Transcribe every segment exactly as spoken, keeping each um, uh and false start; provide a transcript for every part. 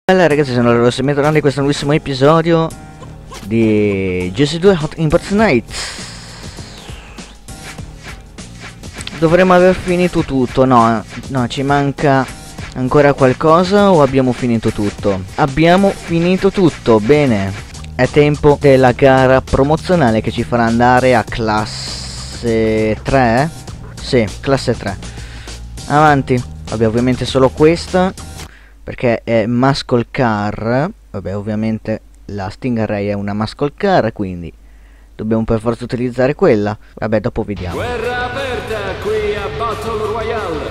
Bella ragazzi, sono Rosso e bentornati in questo nuovissimo episodio di G S due Hot Imports Night. Dovremmo aver finito tutto, no, no, ci manca ancora qualcosa o abbiamo finito tutto? Abbiamo finito tutto, bene. È tempo della gara promozionale che ci farà andare a classe tre? Sì, classe tre. Avanti, vabbè, ovviamente solo questa perché è muscle car. Vabbè, ovviamente la Stingray è una muscle car, quindi dobbiamo per forza utilizzare quella. Vabbè, dopo vediamo. Guerra aperta qui a Battle Royale.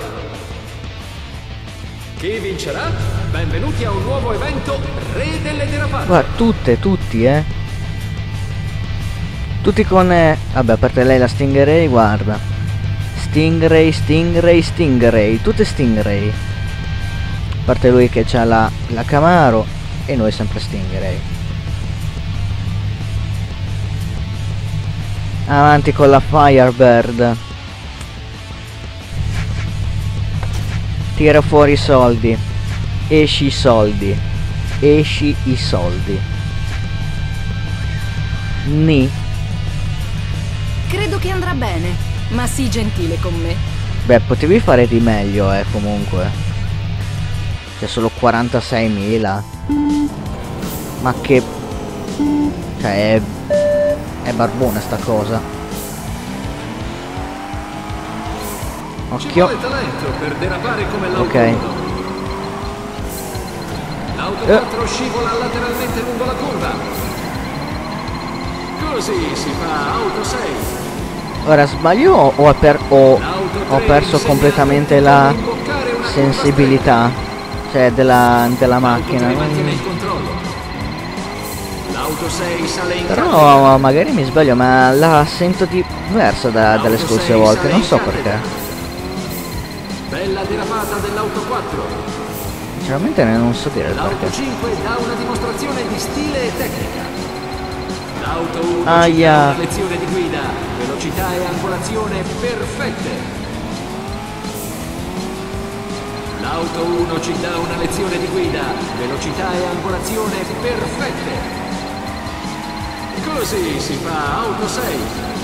Chi vincerà? Benvenuti a un nuovo evento Re delle derapate. Guarda, tutte, tutti, eh tutti con eh, vabbè, a parte lei la Stingray, guarda, Stingray, Stingray, Stingray, tutte Stingray. A parte lui che c'ha la, la Camaro e noi sempre Stingray. Avanti con la Firebird. Tira fuori i soldi. Esci i soldi. Esci i soldi. Ni. Credo che andrà bene, ma sii gentile con me. Beh, potevi fare di meglio, eh, comunque. C'è solo quarantaseimila. Ma che... Cioè, è... È barbona sta cosa. Occhio. Ci vuole talento per derapare come l'auto Ok. uno. L'auto Eh. quattro scivola lateralmente lungo la curva. Così si fa auto sei. Ora sbaglio o ho, per o L'auto ho tre perso insegna completamente come la imboccare una curva sensibilità? Cioè della, della macchina. L'auto tre mantiene il controllo. L'auto sei sale in cattedra. Però magari mi sbaglio, ma la sento diversa da, dalle scorse volte, non so perché. Bella derapata dell'auto quattro. Sinceramente non so dire il L'auto perché. cinque dà una dimostrazione di stile e tecnica. L'auto uno ci Aia. dà una lezione di guida, velocità e angolazione perfette. L'auto uno ci dà una lezione di guida, velocità e angolazione perfette. Così si fa auto sei.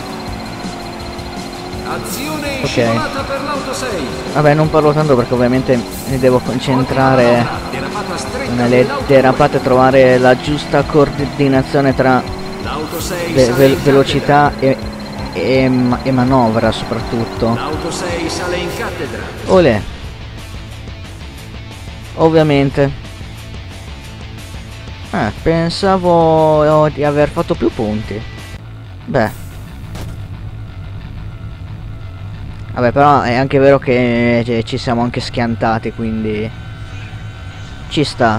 Azione in Ok. scivolata per l'auto sei. Vabbè, non parlo tanto perché ovviamente mi devo concentrare Derapata stretta nelle dell'auto derapate, trovare la giusta coordinazione tra L'auto sei ve- sale ve- in velocità e, e, ma- e manovra soprattutto. cattedra. L'auto sei sale in cattedra. Olè. Ovviamente. Eh, pensavo di aver fatto più punti. Beh. Vabbè, però è anche vero che cioè, ci siamo anche schiantati, quindi ci sta.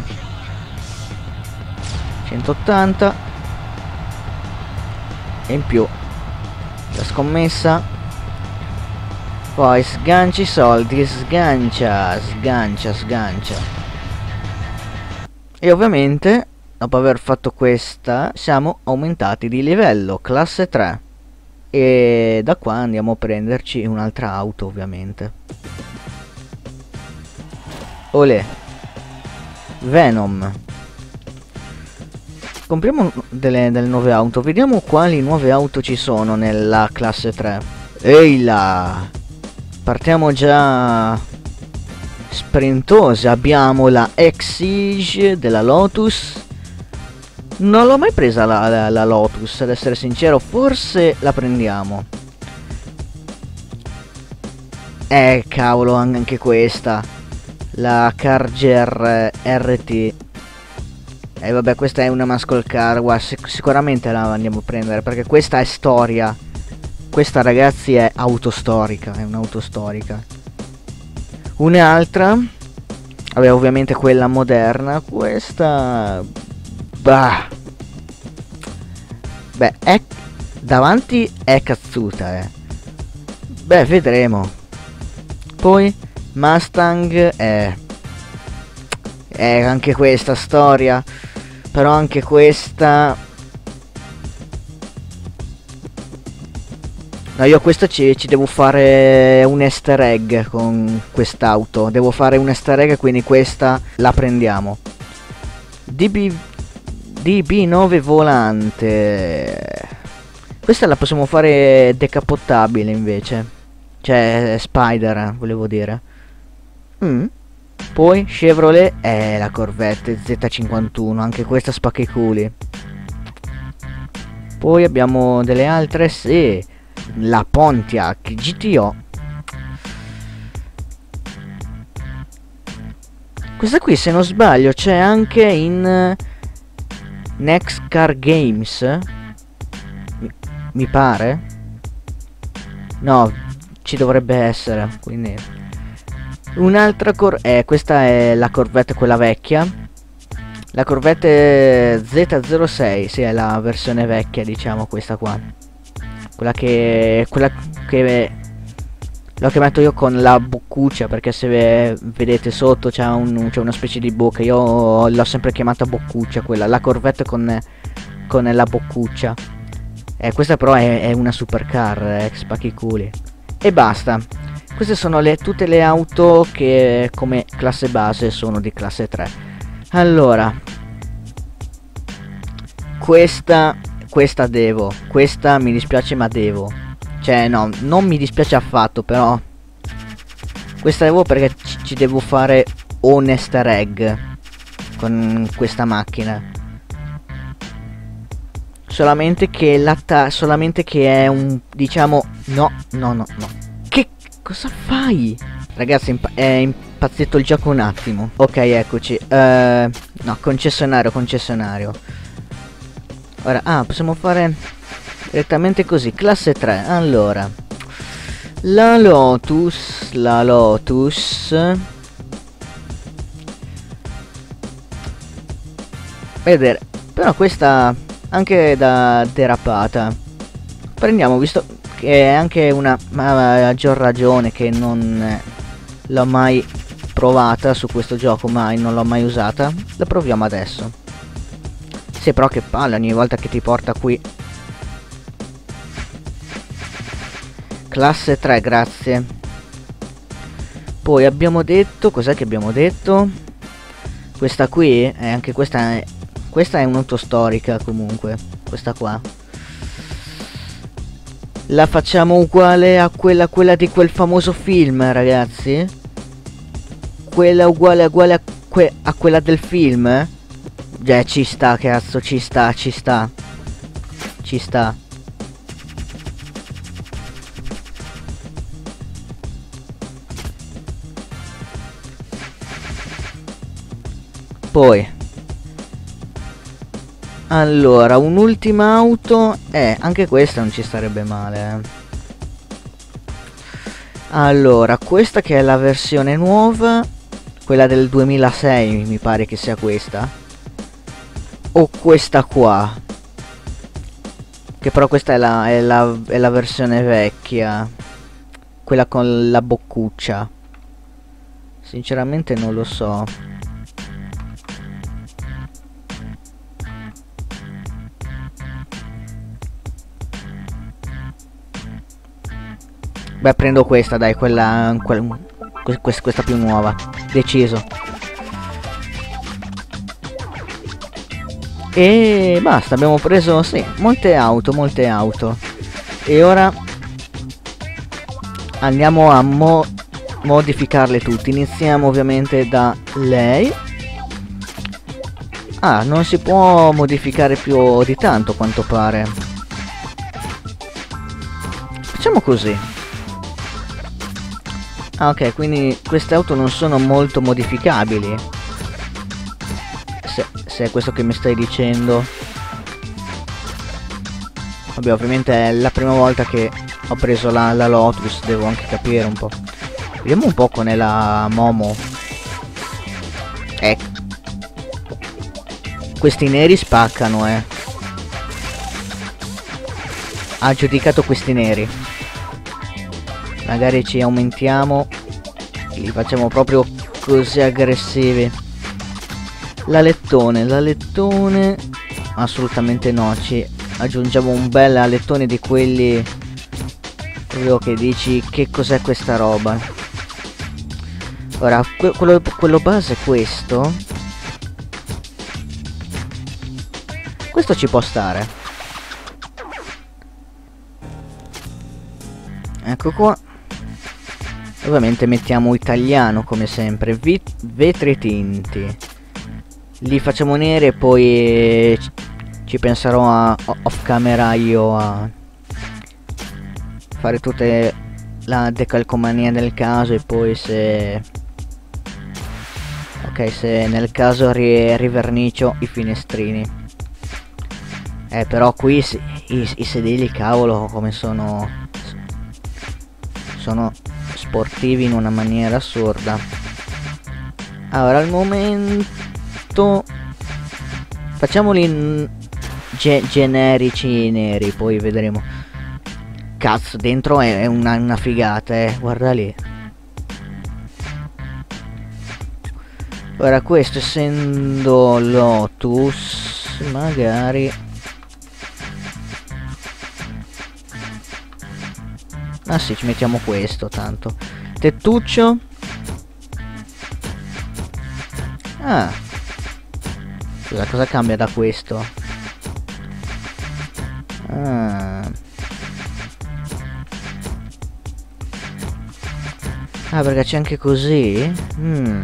centottanta. E in più la scommessa. Poi sganci i soldi, sgancia, sgancia, sgancia. E ovviamente dopo aver fatto questa siamo aumentati di livello, classe tre. E da qua andiamo a prenderci un'altra auto, ovviamente. Olè. Venom. Compriamo delle, delle nuove auto. Vediamo quali nuove auto ci sono nella classe tre. Ehi là. Partiamo già sprintosi. Abbiamo la Exige della Lotus. Non l'ho mai presa la, la, la Lotus, ad essere sincero. Forse la prendiamo. Eh, cavolo, anche questa. La Charger R T. E eh, vabbè, questa è una muscle car. Guarda, sic sicuramente la andiamo a prendere, perché questa è storia. Questa, ragazzi, è autostorica. È un'auto storica. Un'altra. Vabbè, ovviamente quella moderna. Questa... Bah. Beh, è... davanti è cazzuta, eh. Beh, vedremo. Poi Mustang è... È anche questa storia. Però anche questa... No, io questo ci, ci devo fare un easter egg con quest'auto. Devo fare un easter egg, quindi questa la prendiamo. D B D B nove volante. Questa la possiamo fare decapottabile invece. Cioè Spider, volevo dire. Mm. Poi Chevrolet è la Corvette Z cinquantuno, anche questa spacca i culi. Poi abbiamo delle altre, sì, la Pontiac G T O. Questa qui, se non sbaglio, c'è anche in Next Car Games, mi, mi pare. No, ci dovrebbe essere, quindi un'altra cor... Eh, questa è la Corvette, quella vecchia. La Corvette Z zero sei, sì, è la versione vecchia, diciamo, questa qua. Quella che... Quella che... L'ho chiamato io con la boccuccia, perché se vedete sotto c'è un, una specie di bocca. Io l'ho sempre chiamata boccuccia, quella. La Corvette con, con la boccuccia. Eh, questa però è, è una supercar, eh, spacchi i culi. E basta. Queste sono le, tutte le auto che come classe base sono di classe tre. Allora, questa, questa devo, questa mi dispiace ma devo, cioè no, non mi dispiace affatto, però questa devo perché ci, ci devo fare un easter egg con questa macchina. Solamente che la ta solamente che è un, diciamo, no, no, no, no. Che cosa fai? Ragazzi, è impazzito il gioco un attimo. Ok, eccoci. Uh, no, concessionario, concessionario. Ora, ah, possiamo fare direttamente così. Classe tre. Allora, la Lotus, la Lotus. Vedere. Però questa anche da derapata. Prendiamo, visto che è anche una maggior ragione che non l'ho mai provata su questo gioco, mai, non l'ho mai usata. La proviamo adesso. Sì, però che palle ogni volta che ti porta qui. Classe tre, grazie. Poi abbiamo detto, cos'è che abbiamo detto? Questa qui, eh, anche questa è, questa è un'auto storica comunque, questa qua. La facciamo uguale a quella, quella di quel famoso film, ragazzi. Quella uguale, uguale a, que a quella del film. Eh, ci sta, cazzo, ci sta, ci sta. Ci sta. Poi allora, un'ultima auto. Eh, anche questa non ci starebbe male, eh. Allora, questa che è la versione nuova, quella del duemilasei, mi pare che sia questa. O questa qua, che però questa è la, è la, è la versione vecchia, quella con la boccuccia. Sinceramente non lo so. Beh, prendo questa, dai, quella, quella questa, questa più nuova. Deciso. E basta, abbiamo preso, sì, molte auto, molte auto. E ora andiamo a mo modificarle tutte. Iniziamo ovviamente da lei. Ah, non si può modificare più di tanto, a quanto pare. Facciamo così. Ah, ok, quindi queste auto non sono molto modificabili, se, se è questo che mi stai dicendo. Vabbè, ovviamente è la prima volta che ho preso la, la Lotus, devo anche capire un po'. Vediamo un po' con la Momo. Ecco, questi neri spaccano, eh. Ha giudicato questi neri. Magari ci aumentiamo, li facciamo proprio così aggressivi. La lettone, la lettone assolutamente no, ci aggiungiamo un bel alettone di quelli proprio che dici che cos'è questa roba. Ora que quello, quello base è questo. Questo ci può stare. Ecco qua. Ovviamente mettiamo italiano come sempre. Vit vetri tinti. Li facciamo neri e poi ci penserò a off camera io a fare tutte la decalcomania nel caso, e poi se ok, se nel caso ri rivernicio i finestrini. Eh però qui si, i, i sedili, cavolo, come sono sono sportivi in una maniera assurda. Allora al momento facciamoli ge generici neri, poi vedremo. Cazzo, dentro è, è una, una figata, eh, guarda lì. Ora questo, essendo Lotus, magari ah sì, ci mettiamo questo tanto. Tettuccio. Ah, scusa, cosa cambia da questo? Ah, ah perché c'è anche così? Mm.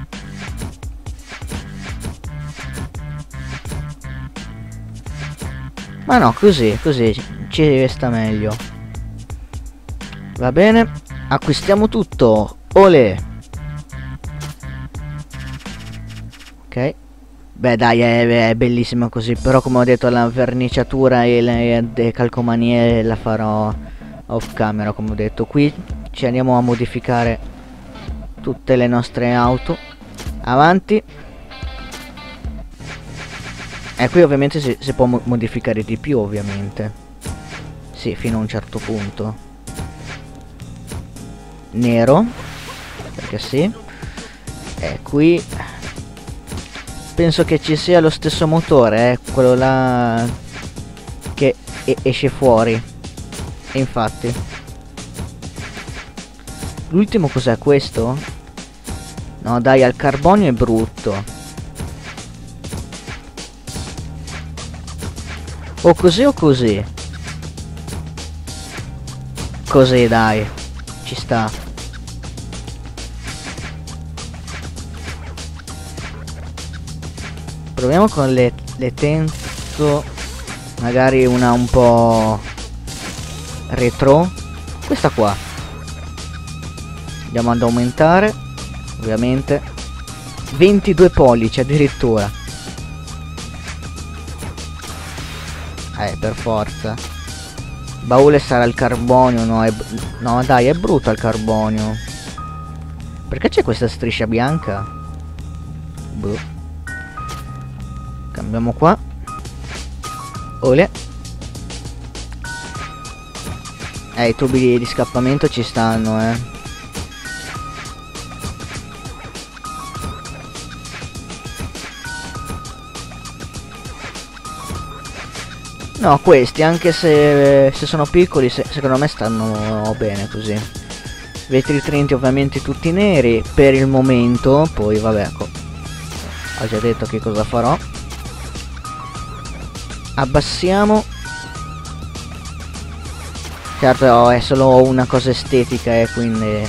Ma no, così, così ci sta meglio. Va bene, acquistiamo tutto. Olè. Ok. Beh dai, è, è bellissima così. Però come ho detto, la verniciatura e le decalcomanie la farò off camera, come ho detto. Qui ci andiamo a modificare tutte le nostre auto. Avanti. E qui ovviamente si, si può mo modificare di più, ovviamente. Sì, fino a un certo punto. Nero, perché sì. E qui penso che ci sia lo stesso motore, eh, quello là che e esce fuori. E infatti l'ultimo cos'è questo? No dai, al carbonio è brutto. O così o così. Così dai, ci sta. Proviamo con le, le Tenso. Magari una un po' retro. Questa qua andiamo ad aumentare. Ovviamente ventidue pollici addirittura. Eh, per forza. Baule sarà il carbonio. No, è, no dai, è brutto il carbonio. Perché c'è questa striscia bianca? Boh. Cambiamo qua. Olè. Eh, i tubi di, di scappamento ci stanno, eh. No, questi, anche se, se sono piccoli, se, secondo me stanno bene così. Vetri tinti ovviamente tutti neri per il momento. Poi vabbè, ecco, ho già detto che cosa farò. Abbassiamo. Certo è solo una cosa estetica, e eh, quindi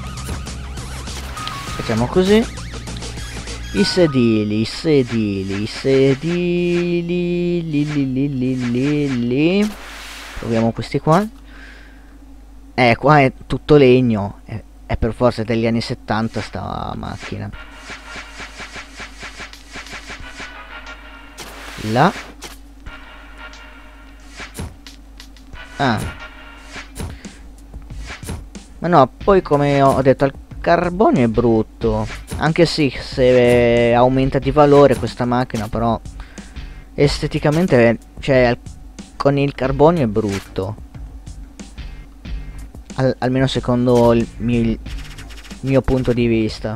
facciamo così. I sedili, i sedili, i sedili, li, li, li, li, li, li. Proviamo questi qua. Eh, qua è tutto legno. È, è per forza degli anni settanta sta macchina. Là. Ah. Ma no, poi come ho detto, il carbonio è brutto. Anche sì, se aumenta di valore questa macchina, però esteticamente, cioè, con il carbonio è brutto. Al, almeno secondo il mio, il mio punto di vista.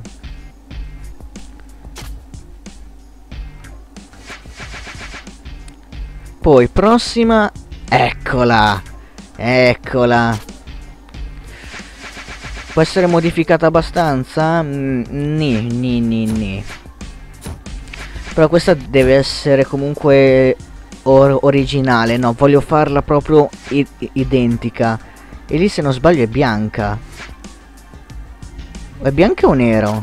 Poi prossima. Eccola. Eccola. Può essere modificata abbastanza? Mm, ni, ni, ni, ni. Però questa deve essere comunque or originale, no, voglio farla proprio identica. E lì se non sbaglio è bianca. È bianca o nero?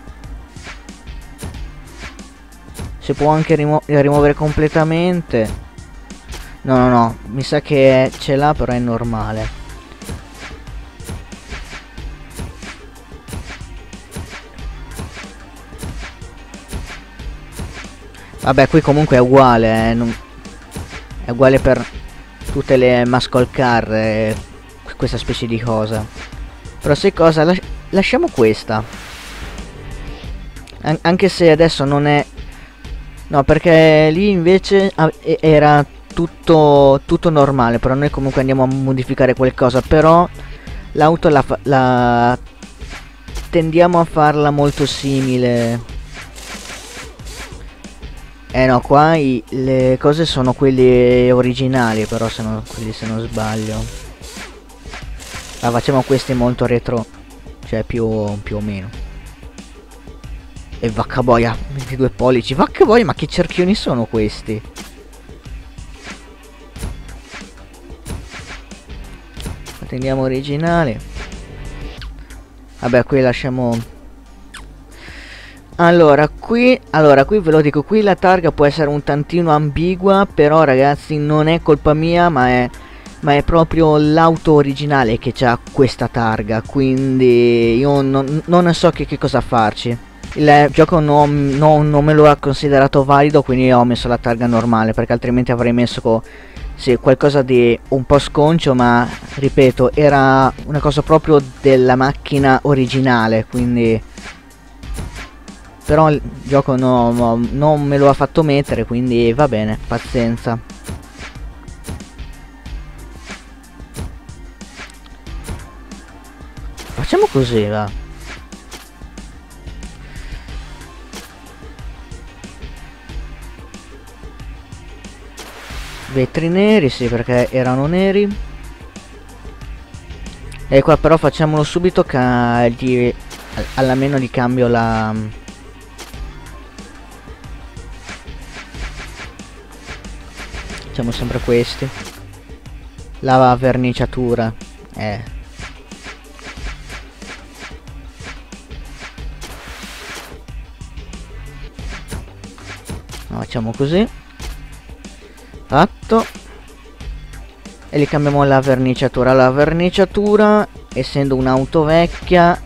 Si può anche rimo rimuovere completamente. No, no, no, mi sa che ce l'ha, però è normale. Vabbè, qui comunque è uguale, eh, non... è uguale per tutte le muscle car, eh, questa specie di cosa. Però sai cosa? Las lasciamo questa. An anche se adesso non è... No, perché lì invece era tutto, tutto normale, però noi comunque andiamo a modificare qualcosa. Però l'auto la, la tendiamo a farla molto simile. Eh no, qua i, le cose sono quelle originali, però se non, quelli se non sbaglio. Ah, facciamo questi molto retro, cioè più, più o meno. E vacca boia, ventidue pollici, vacca boia, ma che cerchioni sono questi? Tendiamo originali. Vabbè, qui lasciamo... Allora, qui, allora, qui ve lo dico, qui la targa può essere un tantino ambigua, però ragazzi non è colpa mia, ma è, ma è proprio l'auto originale che ha questa targa, quindi io non, non ne so che, che cosa farci. Il gioco non, non, non me lo ha considerato valido, quindi ho messo la targa normale, perché altrimenti avrei messo sì, qualcosa di un po' sconcio, ma ripeto, era una cosa proprio della macchina originale, quindi... Però il gioco no, no, non me lo ha fatto mettere, quindi va bene, pazienza. Facciamo così, va. Vetri neri, sì, perché erano neri. E qua però facciamolo subito che gli, almeno gli cambio la... Facciamo sempre questi. La verniciatura. Eh. No, facciamo così. Fatto. E gli cambiamo la verniciatura. La verniciatura, essendo un'auto vecchia,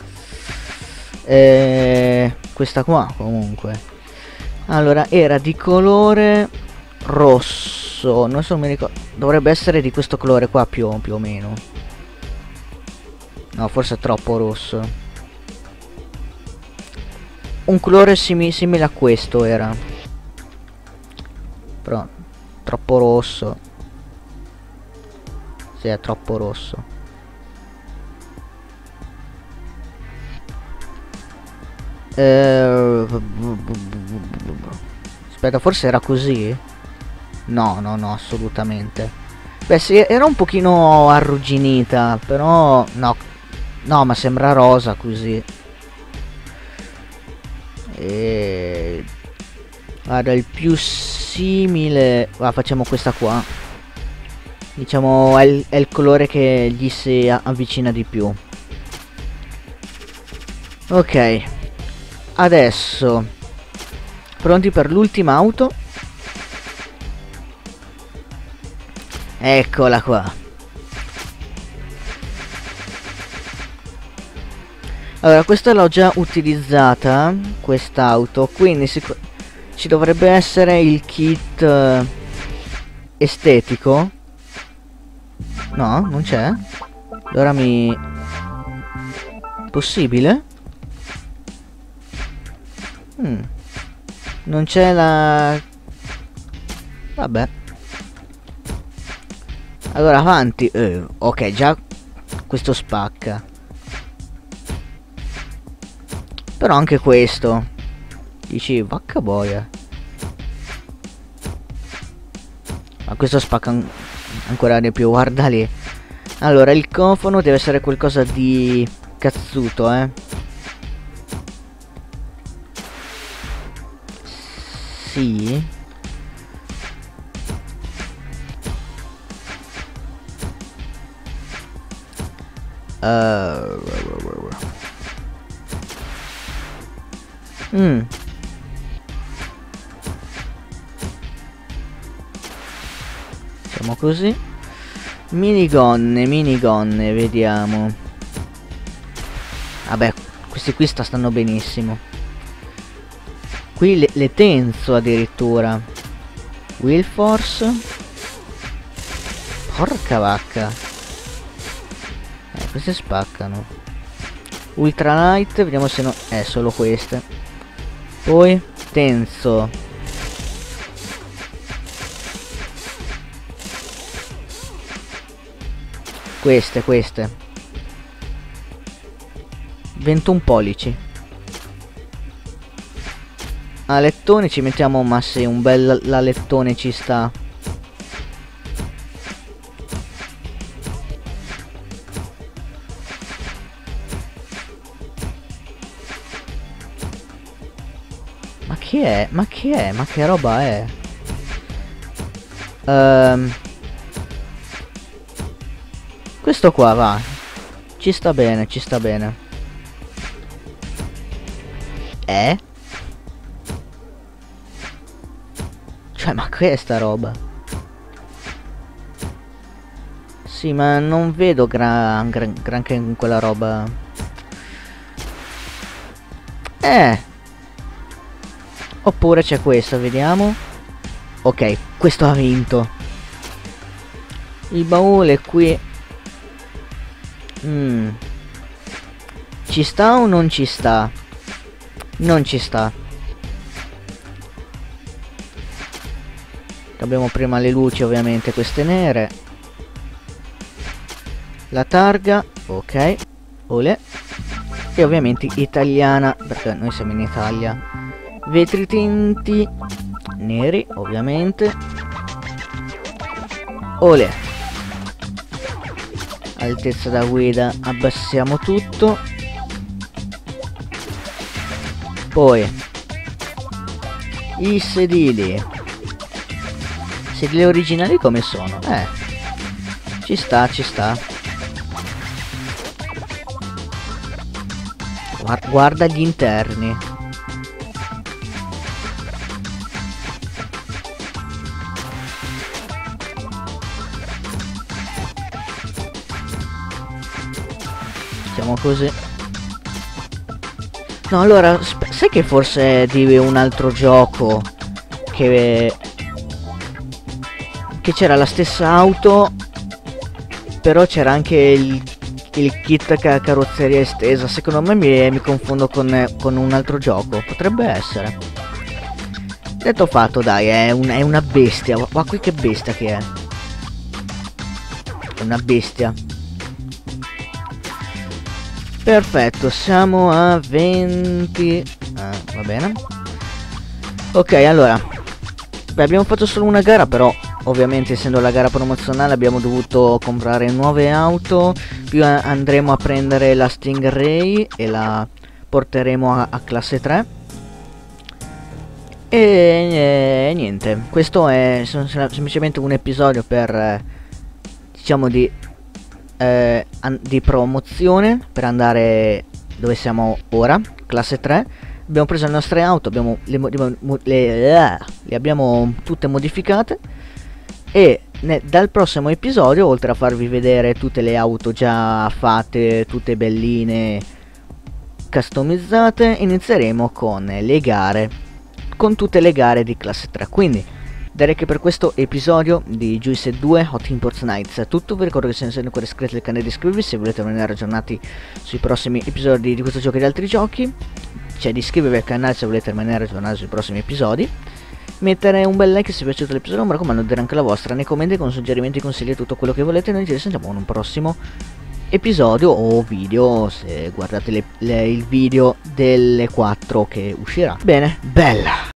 eh, questa qua comunque. Allora, era di colore rosso, non so, mi ricordo, dovrebbe essere di questo colore qua più, più o meno. No, forse è troppo rosso. Un colore simi simile a questo era, però troppo rosso. Sì, è troppo rosso. eh... Aspetta, forse era così? No, no, no, assolutamente. Beh, sì, era un pochino arrugginita, però... No, no, ma sembra rosa così. E... Guarda, il più simile... Ah, facciamo questa qua. Diciamo, è il, è il colore che gli si avvicina di più. Ok. Adesso... Pronti per l'ultima auto? Eccola qua. Allora, questa l'ho già utilizzata, quest'auto, quindi ci dovrebbe essere il kit uh, estetico. No, non c'è. Allora mi... Possibile? Hmm. Non c'è la... Vabbè. Allora avanti. eh, Ok, già questo spacca. Però anche questo dici, vacca boia. Ma questo spacca an ancora di più, guarda lì. Allora, il cofano deve essere qualcosa di cazzuto, eh. Sì. Uh, mm. Facciamo così. Minigonne, minigonne, vediamo. Vabbè, questi qui sta stanno benissimo. Qui le, le tenso addirittura. Wilforce. Porca vacca. Eh, queste spaccano. Ultralight, vediamo se no... Eh, solo queste. Poi, tenso. Queste, queste. ventuno pollici. A lettone ci mettiamo, ma se un bel la lettone ci sta. Ma che è? Ma che è? Ma che roba è? Ehm... Um, questo qua va. Ci sta bene, ci sta bene. Eh? Cioè, ma che è sta roba? Sì, ma non vedo gran, gran, granché in quella roba. Eh. Oppure c'è questo, vediamo. Ok, questo ha vinto. Il baule qui. Mm. Ci sta o non ci sta? Non ci sta. Abbiamo prima le luci, ovviamente, queste nere. La targa, ok. Olè. E ovviamente italiana, perché noi siamo in Italia. Vetri tinti neri, ovviamente. Olè. Altezza da guida, abbassiamo tutto. Poi i sedili. Sedili originali come sono? Eh, ci sta, ci sta. Guarda, guarda gli interni. Facciamo così. No, allora, sai che forse di un altro gioco che che c'era la stessa auto, però c'era anche il, il kit ca carrozzeria estesa. Secondo me mi, mi confondo con, con un altro gioco. Potrebbe essere. Detto fatto, dai, è, un, è una bestia. Ma qui che bestia che è. È una bestia. Perfetto, siamo a venti. Ah, va bene. Ok, allora. Beh, abbiamo fatto solo una gara, però ovviamente essendo la gara promozionale abbiamo dovuto comprare nuove auto. Più andremo a prendere la Stingray e la porteremo a, a classe tre. E, e niente, questo è semplicemente un episodio per eh, diciamo di eh, di promozione per andare dove siamo ora, classe tre. Abbiamo preso le nostre auto, abbiamo le, le, le, le abbiamo tutte modificate. E ne, dal prossimo episodio, oltre a farvi vedere tutte le auto già fatte, tutte belline, customizzate, inizieremo con le gare, con tutte le gare di classe tre. Quindi direi che per questo episodio di Juiced due Hot Imports Nights è tutto. Vi ricordo che se non siete ancora iscritti al canale di iscrivervi se volete rimanere aggiornati sui prossimi episodi di questo gioco e di altri giochi. Cioè di iscrivervi al canale se volete rimanere aggiornati sui prossimi episodi. Mettere un bel like se vi è piaciuto l'episodio, mi raccomando di dire anche la vostra nei commenti con suggerimenti, consigli e tutto quello che volete. Noi ci sentiamo in un prossimo episodio o video, se guardate le, le, il video delle quattro che uscirà. Bene, bella!